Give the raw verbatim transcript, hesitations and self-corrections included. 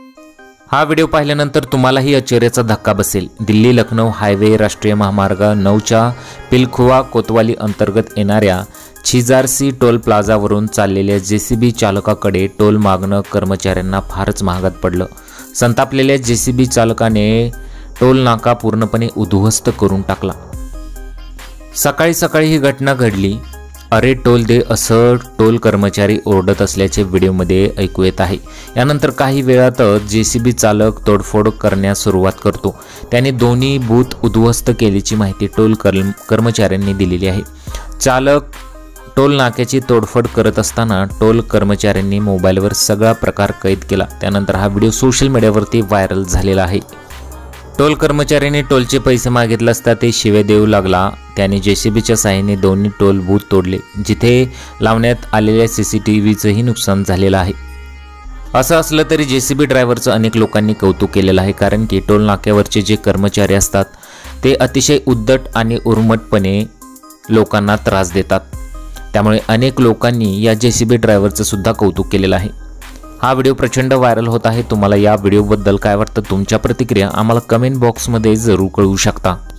हा व्हिडिओ पाहिल्यानंतर तुम्हालाही आश्चर्याचा धक्का बसेल। दिल्ली लखनौ हायवे राष्ट्रीय महामार्ग नऊच्या पिलखुवा कोतवाली अंतर्गत येणाऱ्या छिजारसी टोल प्लाझावरून चाललेल्या जेसीबी चालकाकडे टोल मागणं कर्मचाऱ्यांना फारच महागात पडलं। संतापलेल्या जेसीबी चालकाने टोल नाका पूर्णपणे उद्ध्वस्त करून टाकला। सकाळी सकाळी ही घटना घडली। अरे टोल दे असं टोल कर्मचारी ओरडत असल्याचे व्हिडिओमध्ये ऐकू येत आहे। यानंतर काही वेळातच जेसीबी चालक तोडफोड करण्यास सुरुवात करतो। त्याने दोन्ही बूथ उद्ध्वस्त केल्याची माहिती टोल कर्मचाऱ्यांनी दिलेली आहे। चालक टोल नाक्याची तोडफोड करत असताना टोल कर्मचाऱ्यांनी मोबाईलवर सगळा प्रकार कैद केला। त्यानंतर हा व्हिडिओ सोशल मीडियावरती व्हायरल झालेला आहे। टोल कर्मचाऱ्यांनी टोलचे पैसे मागितले असता ते शिवे देऊ लागला। त्याने जेसीबीच्या साहाय्याने दोन्ही टोल बूथ तोडले, जिथे लावण्यात आलेल्या सीसीटीव्हीचंही नुकसान झालेलं आहे। असं असलं तरी जेसीबी ड्रायव्हरचं अनेक लोकांनी कौतुक केलेलं आहे, कारण की टोल नाक्यावरचे जे कर्मचारी असतात ते अतिशय उद्धट आणि उर्मटपणे लोकांना त्रास देतात। त्यामुळे अनेक लोकांनी या जेसीबी ड्रायव्हरचं सुद्धा कौतुक केलेलं आहे। हा व्हिडिओ प्रचंड व्हायरल होत आहे। तुम्हाला या व्हिडिओबद्दल काय वाटतं? तुमच्या प्रतिक्रिया आम्हाला कमेंट बॉक्समध्ये जरूर कळवू शकता।